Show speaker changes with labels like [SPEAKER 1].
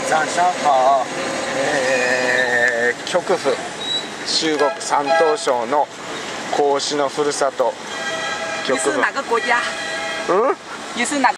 [SPEAKER 1] ザ・上海、極府、中国山東省の孔子のふるさと極府。
[SPEAKER 2] 你是哪个国家？
[SPEAKER 1] 嗯？
[SPEAKER 2] 你是哪？